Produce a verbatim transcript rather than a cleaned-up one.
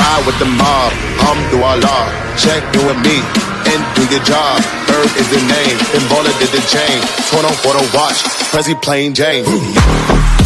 ride with the mob. Alhamdulillah, check you and me and do your job. Bird is the name, and baller did the chain. Torn on for the watch, Prezi plain Jane.